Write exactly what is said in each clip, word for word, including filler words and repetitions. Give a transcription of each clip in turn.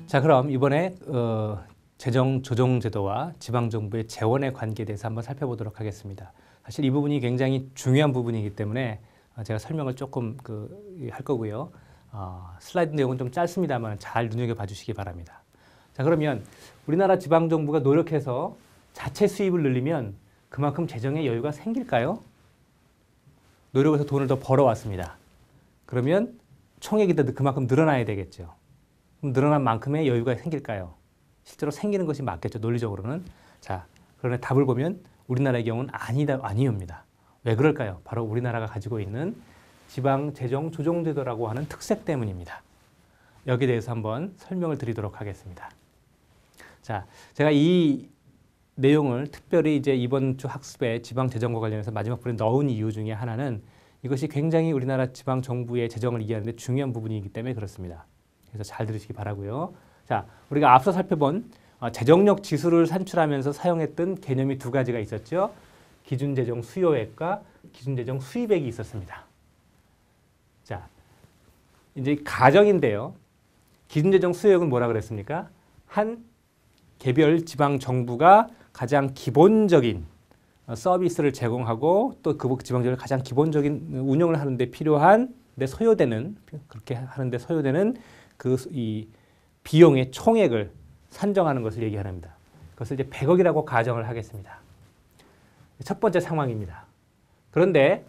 자, 그럼 이번에 어, 재정조정제도와 지방정부의 재원의 관계에 대해서 한번 살펴보도록 하겠습니다. 사실 이 부분이 굉장히 중요한 부분이기 때문에 제가 설명을 조금 그 할 거고요. 어, 슬라이드 내용은 좀 짧습니다만 잘 눈여겨봐 주시기 바랍니다. 자, 그러면 우리나라 지방정부가 노력해서 자체 수입을 늘리면 그만큼 재정의 여유가 생길까요? 노력해서 돈을 더 벌어왔습니다. 그러면 총액이 더 그만큼 늘어나야 되겠죠. 그럼 늘어난 만큼의 여유가 생길까요? 실제로 생기는 것이 맞겠죠, 논리적으로는. 자, 그러나 답을 보면 우리나라의 경우는 아니다, 아니옵니다. 왜 그럴까요? 바로 우리나라가 가지고 있는 지방재정조정제도라고 하는 특색 때문입니다. 여기에 대해서 한번 설명을 드리도록 하겠습니다. 자, 제가 이 내용을 특별히 이제 이번 주 학습에 지방재정과 관련해서 마지막 부분에 넣은 이유 중에 하나는 이것이 굉장히 우리나라 지방정부의 재정을 이해하는 데 중요한 부분이기 때문에 그렇습니다. 그래서 잘 들으시기 바라고요. 자, 우리가 앞서 살펴본 재정력 지수를 산출하면서 사용했던 개념이 두 가지가 있었죠. 기준재정 수요액과 기준재정 수입액이 있었습니다. 자, 이제 가정인데요. 기준재정 수요액은 뭐라 그랬습니까? 한 개별 지방정부가 가장 기본적인 서비스를 제공하고 또 그 지방정부의 가장 기본적인 운영을 하는데 필요한 데 소요되는 그렇게 하는데 소요되는 그 이 비용의 총액을 산정하는 것을 얘기합니다. 그것을 이제 백억이라고 가정을 하겠습니다. 첫 번째 상황입니다. 그런데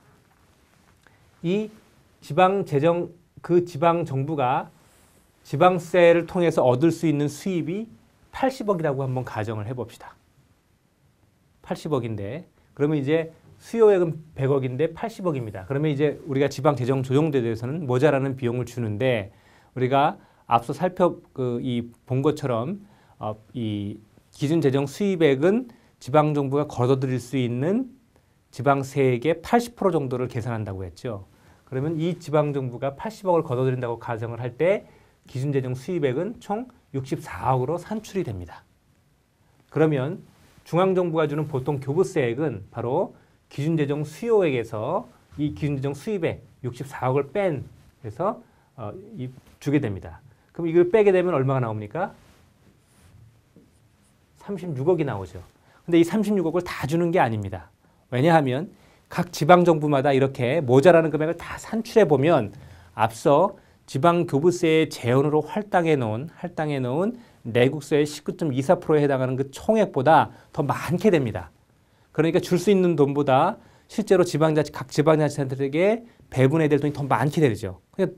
이 지방 재정 그 지방 정부가 지방세를 통해서 얻을 수 있는 수입이 팔십억이라고 한번 가정을 해봅시다. 팔십억인데 그러면 이제 수요액은 백억인데 팔십억입니다. 그러면 이제 우리가 지방재정조정제도에서는 모자라는 비용을 주는데 우리가 앞서 살펴 그 이 본 것처럼 어, 이 기준재정 수입액은 지방정부가 걷어들일 수 있는 지방세액의 팔십 퍼센트 정도를 계산한다고 했죠. 그러면 이 지방정부가 팔십억을 걷어들인다고 가정을 할 때 기준재정 수입액은 총 육십사억으로 산출이 됩니다. 그러면 중앙정부가 주는 보통 교부세액은 바로 기준재정 수요액에서 이 기준재정 수입액 육십사억을 뺀 그래서 어, 이, 주게 됩니다. 그럼 이걸 빼게 되면 얼마가 나옵니까? 삼십육억이 나오죠. 근데 이 삼십육억을 다 주는 게 아닙니다. 왜냐하면 각 지방정부마다 이렇게 모자라는 금액을 다 산출해 보면 앞서 지방교부세의 재원으로 할당해 놓은, 할당해 놓은 내국세의 십구 점 이사 퍼센트에 해당하는 그 총액보다 더 많게 됩니다. 그러니까 줄 수 있는 돈보다 실제로 지방자치, 각 지방자치단체들에게 배분해야 될 돈이 더 많게 되죠. 그러니까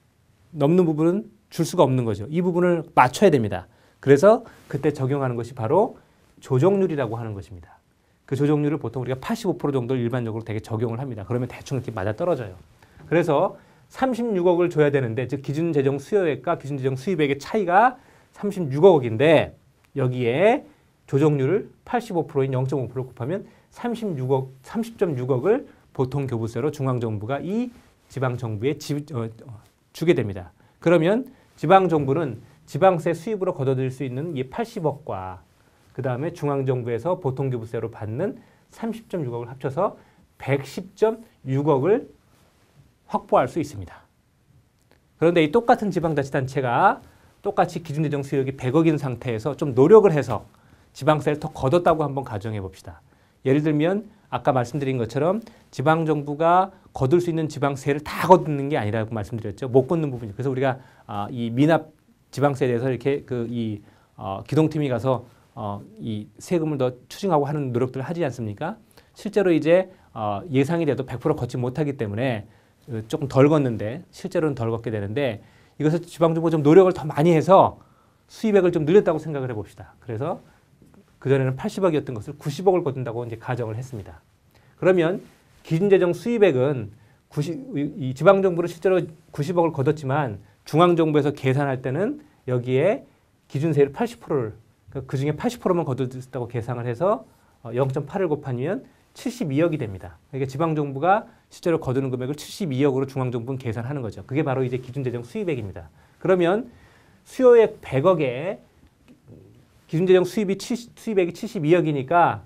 넘는 부분은 줄 수가 없는 거죠. 이 부분을 맞춰야 됩니다. 그래서 그때 적용하는 것이 바로 조정률이라고 하는 것입니다. 그 조정률을 보통 우리가 팔십오 퍼센트 정도를 일반적으로 되게 적용을 합니다. 그러면 대충 이렇게 맞아 떨어져요. 그래서 삼십육억을 줘야 되는데 즉 기준재정 수요액과 기준재정 수입액의 차이가 삼십육억인데 여기에 조정률을 팔십오 퍼센트인 영 점 오 퍼센트 곱하면 삼십육억, 삼십 점 육억을 보통 교부세로 중앙정부가 이 지방정부에 지, 어, 주게 됩니다. 그러면 지방정부는 지방세 수입으로 걷어들일 수 있는 이 팔십억과 그 다음에 중앙정부에서 보통교부세로 받는 삼십 점 육억을 합쳐서 백십 점 육억을 확보할 수 있습니다. 그런데 이 똑같은 지방자치단체가 똑같이 기준재정 수익이 백억인 상태에서 좀 노력을 해서 지방세를 더 걷었다고 한번 가정해 봅시다. 예를 들면 아까 말씀드린 것처럼 지방정부가 거둘 수 있는 지방세를 다 거두는 게 아니라고 말씀드렸죠. 못 걷는 부분이. 그래서 우리가 아, 이 미납 지방세에 대해서 이렇게 그 이 어, 기동팀이 가서 어, 이 세금을 더 추징하고 하는 노력들을 하지 않습니까? 실제로 이제 어, 예상이 돼도 백 퍼센트 걷지 못하기 때문에 조금 덜 걷는데 실제로는 덜 걷게 되는데 이것을 지방정부가 좀 노력을 더 많이 해서 수입액을 좀 늘렸다고 생각을 해봅시다. 그래서 그전에는 팔십억이었던 것을 구십억을 걷는다고 이제 가정을 했습니다. 그러면 기준재정 수입액은 구십, 이 지방정부는 실제로 구십억을 걷었지만 중앙정부에서 계산할 때는 여기에 기준세율 팔십 퍼센트를 그 중에 팔십 퍼센트만 거뒀다고 계산을 해서 영 점 팔을 곱하면 칠십이억이 됩니다. 그러니까 지방정부가 실제로 거두는 금액을 칠십이억으로 중앙정부는 계산하는 거죠. 그게 바로 이제 기준재정 수입액입니다. 그러면 수요액 백억에 기준재정 수입이 수입액이 칠십이억이니까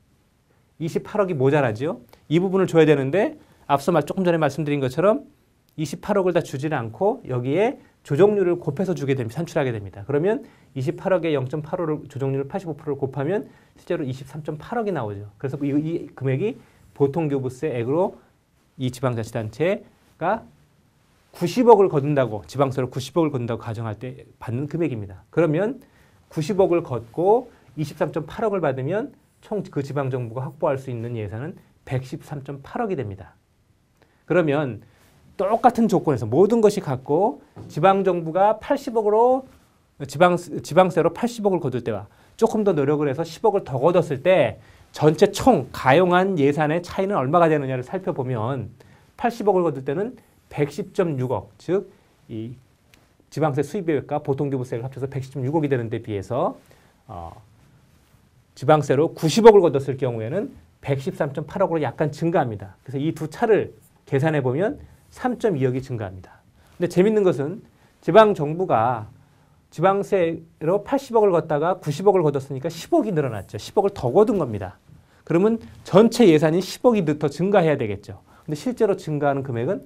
이십팔억이 모자라죠. 이 부분을 줘야 되는데 앞서 말 조금 전에 말씀드린 것처럼 이십팔억을 다 주지는 않고 여기에 조정률을 곱해서 주게 됩니다. 산출하게 됩니다. 그러면 이십팔억에 영 점 팔오를 조정률 팔십오 퍼센트를 곱하면 실제로 이십삼 점 팔억이 나오죠. 그래서 이, 이 금액이 보통교부세액으로 이 지방자치단체가 구십억을 거둔다고, 지방세로 구십억을 거둔다고 가정할 때 받는 금액입니다. 그러면 구십억을 걷고 이십삼 점 팔억을 받으면 총 그 지방정부가 확보할 수 있는 예산은 백십삼 점 팔억이 됩니다. 그러면 똑같은 조건에서 모든 것이 같고 지방정부가 팔십억으로 지방, 지방세로 팔십억을 거둘 때와 조금 더 노력을 해서 십억을 더 거뒀을 때 전체 총 가용한 예산의 차이는 얼마가 되느냐를 살펴보면 팔십억을 거둘 때는 백십 점 육억, 즉 이 지방세 수입액과 보통교부세를 합쳐서 백십 점 육억이 되는 데 비해서 어, 지방세로 구십억을 거뒀을 경우에는 백십삼 점 팔억으로 약간 증가합니다. 그래서 이 두 차를 계산해 보면 삼 점 이억이 증가합니다. 근데 재밌는 것은 지방정부가 지방세로 팔십억을 걷다가 구십억을 거뒀으니까 십억이 늘어났죠. 십억을 더 거둔 겁니다. 그러면 전체 예산이 십억이 더 증가해야 되겠죠. 근데 실제로 증가하는 금액은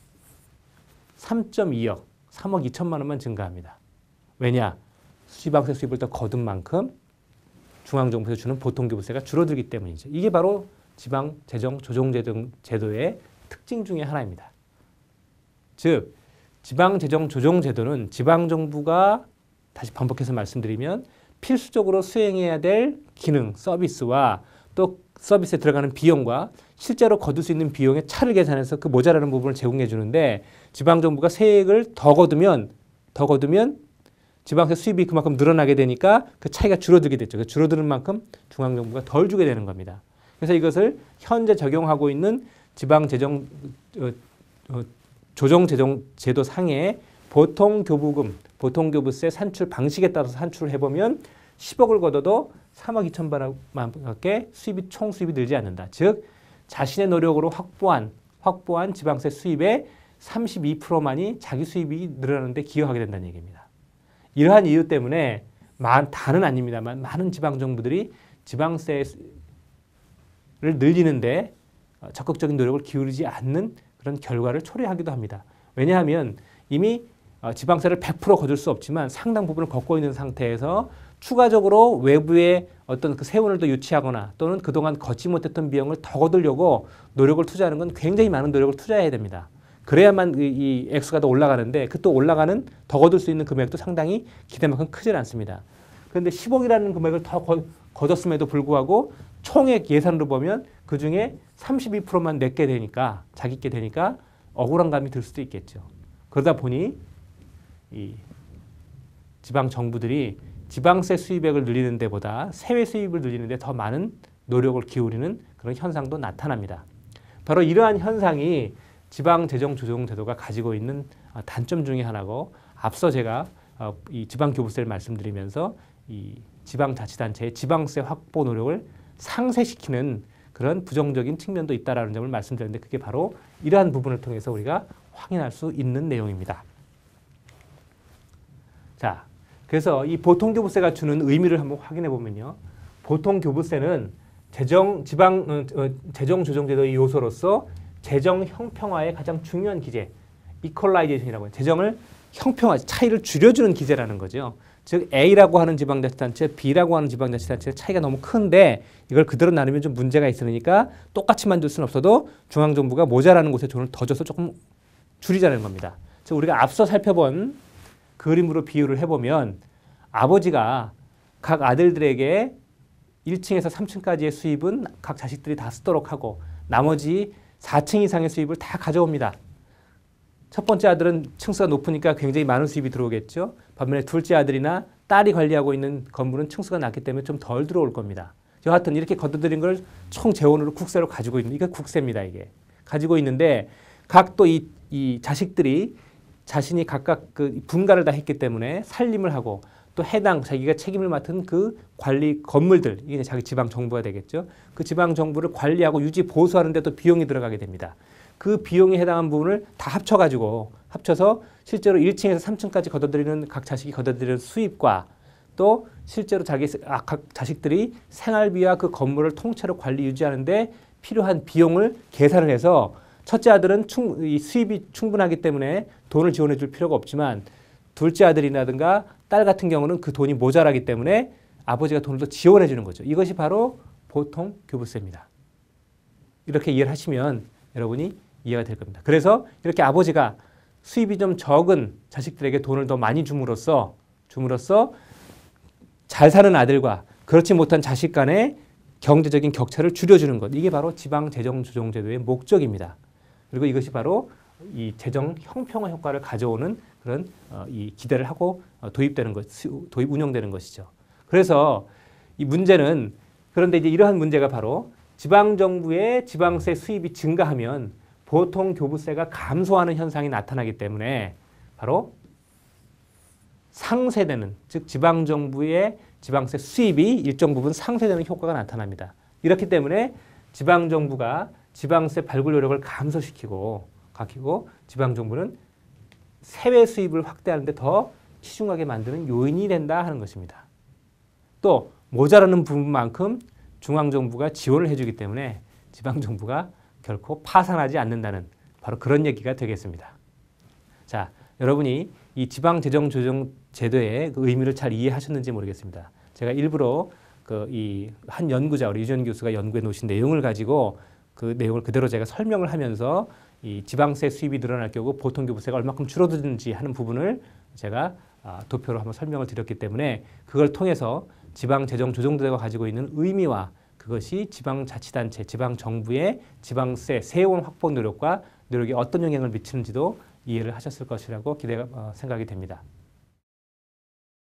삼 점 이억, 삼억 이천만 원만 증가합니다. 왜냐? 지방세 수입을 더 거둔 만큼 중앙정부에서 주는 보통교부세가 줄어들기 때문이죠. 이게 바로 지방재정조정제도의 특징 중에 하나입니다. 즉, 지방재정조정제도는 지방정부가, 다시 반복해서 말씀드리면, 필수적으로 수행해야 될 기능, 서비스와 또 서비스에 들어가는 비용과 실제로 거둘 수 있는 비용의 차를 계산해서 그 모자라는 부분을 제공해 주는데, 지방정부가 세액을 더 거두면, 더 거두면 지방세 수입이 그만큼 늘어나게 되니까 그 차이가 줄어들게 됐죠. 그 줄어드는 만큼 중앙정부가 덜 주게 되는 겁니다. 그래서 이것을 현재 적용하고 있는 지방재정 어, 어, 조정재정제도 상의 보통교부금, 보통교부세 산출 방식에 따라서 산출을 해보면 십억을 거둬도 삼억 이천만 원밖에 수입이 총 수입이 늘지 않는다. 즉 자신의 노력으로 확보한 확보한 지방세 수입의 삼십이 퍼센트만이 자기 수입이 늘어나는 데 기여하게 된다는 얘기입니다. 이러한 이유 때문에 만, 다는 아닙니다만 많은 지방정부들이 지방세를 늘리는데 적극적인 노력을 기울이지 않는 그런 결과를 초래하기도 합니다. 왜냐하면 이미 지방세를 백 퍼센트 거둘 수 없지만 상당 부분을 걷고 있는 상태에서 추가적으로 외부의 어떤 그 세원을 더 유치하거나 또는 그동안 걷지 못했던 비용을 더 거두려고 노력을 투자하는 건 굉장히 많은 노력을 투자해야 됩니다. 그래야만 이 액수가 더 올라가는데 그 또 올라가는 더 거둘 수 있는 금액도 상당히 기대만큼 크지 않습니다. 그런데 십억이라는 금액을 더 거, 거뒀음에도 불구하고 총액 예산으로 보면 그중에 삼십이 퍼센트만 내게 되니까 자기께 되니까 억울한 감이 들 수도 있겠죠. 그러다 보니 이 지방 정부들이 지방세 수입액을 늘리는 데보다 세외 수입을 늘리는 데 더 많은 노력을 기울이는 그런 현상도 나타납니다. 바로 이러한 현상이 지방재정조정제도가 가지고 있는 단점 중에 하나고, 앞서 제가 이 지방교부세를 말씀드리면서 이 지방자치단체의 지방세 확보 노력을 상쇄시키는 그런 부정적인 측면도 있다라는 점을 말씀드렸는데, 그게 바로 이러한 부분을 통해서 우리가 확인할 수 있는 내용입니다. 자, 그래서 이 보통교부세가 주는 의미를 한번 확인해 보면요, 보통교부세는 재정 지방 어, 재정조정제도의 요소로서 재정 형평화의 가장 중요한 기제, 이퀄라이제이션이라고 해요. 재정을 형평화, 차이를 줄여주는 기제라는 거죠. 즉 A라고 하는 지방자치단체, B라고 하는 지방자치단체의 차이가 너무 큰데 이걸 그대로 나누면 좀 문제가 있으니까 똑같이 만들 수는 없어도 중앙정부가 모자라는 곳에 돈을 더 줘서 조금 줄이자는 겁니다. 즉 우리가 앞서 살펴본 그림으로 비유를 해보면 아버지가 각 아들들에게 일 층에서 삼 층까지의 수입은 각 자식들이 다 쓰도록 하고 나머지 사 층 이상의 수입을 다 가져옵니다. 첫 번째 아들은 층수가 높으니까 굉장히 많은 수입이 들어오겠죠. 반면에 둘째 아들이나 딸이 관리하고 있는 건물은 층수가 낮기 때문에 좀 덜 들어올 겁니다. 여하튼 이렇게 거둬들인 걸 총 재원으로 국세로 가지고 있는, 이게 국세입니다. 이게 가지고 있는데 각 또 이 이 자식들이 자신이 각각 그 분가를 다 했기 때문에 살림을 하고 또 해당 자기가 책임을 맡은 그 관리 건물들, 이게 자기 지방 정부가 되겠죠. 그 지방 정부를 관리하고 유지 보수하는 데 또 비용이 들어가게 됩니다. 그 비용에 해당한 부분을 다 합쳐가지고 합쳐서 실제로 일 층에서 삼 층까지 거둬들이는 각 자식이 거둬들이는 수입과 또 실제로 자기 아, 각 자식들이 생활비와 그 건물을 통째로 관리 유지하는데 필요한 비용을 계산을 해서 첫째 아들은 충, 이 수입이 충분하기 때문에 돈을 지원해 줄 필요가 없지만 둘째 아들이라든가 딸 같은 경우는 그 돈이 모자라기 때문에 아버지가 돈을 더 지원해 주는 거죠. 이것이 바로 보통 교부세입니다. 이렇게 이해를 하시면 여러분이 이해가 될 겁니다. 그래서 이렇게 아버지가 수입이 좀 적은 자식들에게 돈을 더 많이 줌으로써 줌으로써 잘 사는 아들과 그렇지 못한 자식 간의 경제적인 격차를 줄여주는 것. 이게 바로 지방재정조정제도의 목적입니다. 그리고 이것이 바로 이 재정 형평화 효과를 가져오는 그런 어, 이 기대를 하고 어, 도입되는 것, 도입 운영되는 것이죠. 그래서 이 문제는 그런데 이제 이러한 문제가 바로 지방 정부의 지방세 수입이 증가하면 보통 교부세가 감소하는 현상이 나타나기 때문에 바로 상쇄되는, 즉 지방 정부의 지방세 수입이 일정 부분 상쇄되는 효과가 나타납니다. 이렇기 때문에 지방 정부가 지방세 발굴 노력을 감소시키고 가키고 지방 정부는 세외 수입을 확대하는 데 더 치중하게 만드는 요인이 된다 하는 것입니다. 또 모자라는 부분만큼 중앙 정부가 지원을 해주기 때문에 지방 정부가 결코 파산하지 않는다는 바로 그런 얘기가 되겠습니다. 자, 여러분이 이 지방재정조정제도의 그 의미를 잘 이해하셨는지 모르겠습니다. 제가 일부러 그 이 한 연구자 우리 유지연 교수가 연구해 놓으신 내용을 가지고 그 내용을 그대로 제가 설명을 하면서 이 지방세 수입이 늘어날 경우 보통 교부세가 얼마큼 줄어드는지 하는 부분을 제가 아, 도표로 한번 설명을 드렸기 때문에 그걸 통해서 지방재정조정제도가 가지고 있는 의미와 그것이 지방자치단체, 지방정부의 지방세, 세원 확보 노력과 노력에 어떤 영향을 미치는지도 이해를 하셨을 것이라고 기대가 어, 생각이 됩니다.